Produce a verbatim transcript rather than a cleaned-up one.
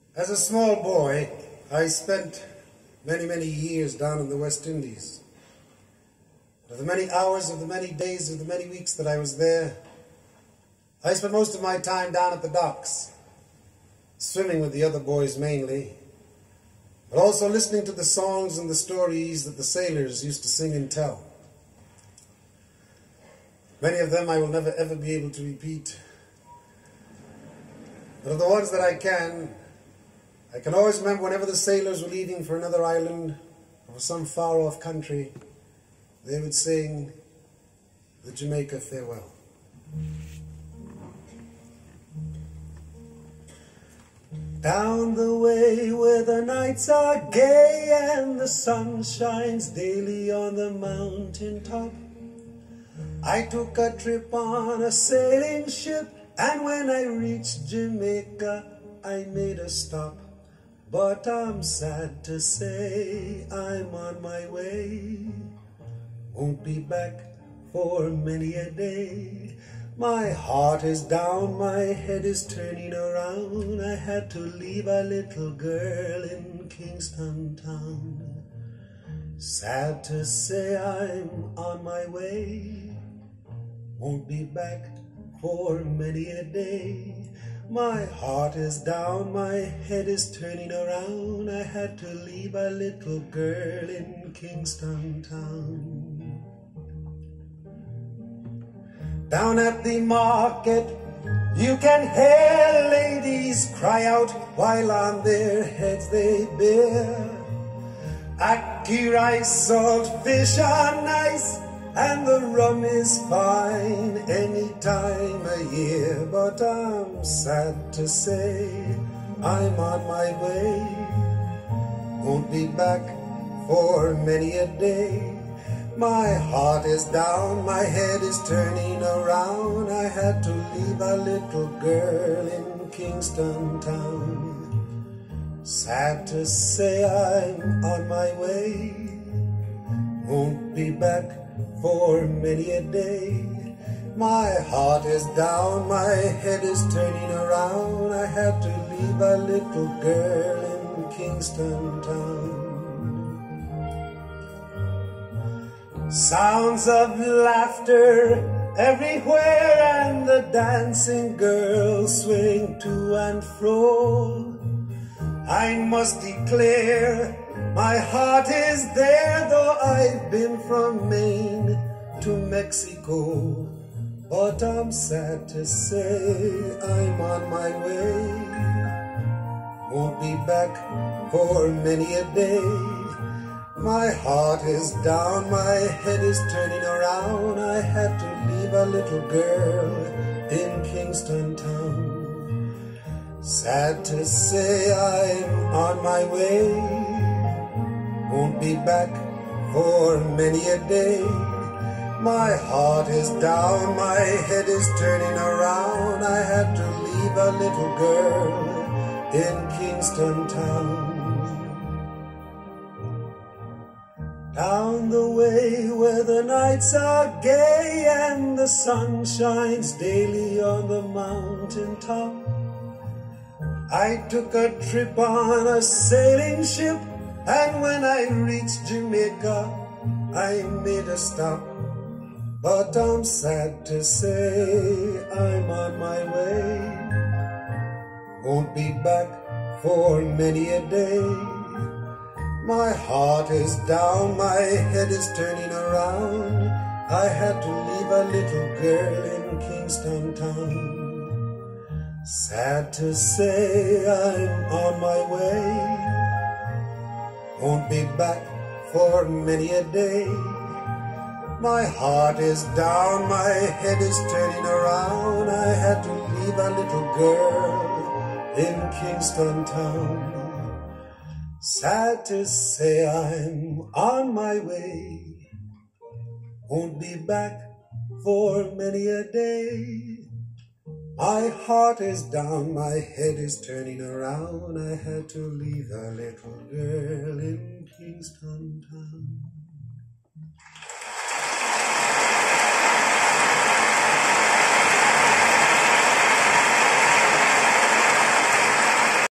As a small boy, I spent many, many years down in the West Indies. Of the many hours, of the many days, of the many weeks that I was there, I spent most of my time down at the docks, swimming with the other boys mainly, but also listening to the songs and the stories that the sailors used to sing and tell. Many of them I will never ever be able to repeat, but of the ones that I can, I can always remember whenever the sailors were leaving for another island or for some far-off country, they would sing the Jamaica Farewell. Down the way where the nights are gay and the sun shines daily on the mountain top, I took a trip on a sailing ship, and when I reached Jamaica, I made a stop. But I'm sad to say I'm on my way, won't be back for many a day. My heart is down, my head is turning around. I had to leave a little girl in Kingston town. Sad to say I'm on my way, won't be back for many a day. My heart is down, my head is turning around. I had to leave a little girl in Kingston town. Down at the market, you can hear ladies cry out while on their heads they bear ackee rice, salt fish are nice, and the rum is fine any time of year. But I'm sad to say I'm on my way, won't be back for many a day. My heart is down, my head is turning around. I had to leave a little girl in Kingston town. Sad to say I'm on my way, won't be back for many a day. My heart is down, my head is turning around. I had to leave a little girl in Kingston town. Sounds of laughter everywhere, and the dancing girls swing to and fro. I must declare my heart is there, though I've been from Maine to Mexico. But I'm sad to say I'm on my way, won't be back for many a day. My heart is down, my head is turning around. I had to leave a little girl in Kingston town. Sad to say I'm on my way, won't be back for many a day. My heart is down, my head is turning around. I had to leave a little girl in Kingston town. Down the way where the nights are gay and the sun shines daily on the mountain top, I took a trip on a sailing ship, and when I reached Jamaica, I made a stop. But I'm sad to say I'm on my way, won't be back for many a day. My heart is down, my head is turning around. I had to leave a little girl in Kingston town. Sad to say I'm on my way, won't be back for many a day. My heart is down, my head is turning around. I had to leave a little girl in Kingston town. Sad to say I'm on my way, won't be back for many a day. My heart is down, my head is turning around. I had to leave a little girl in Kingston town.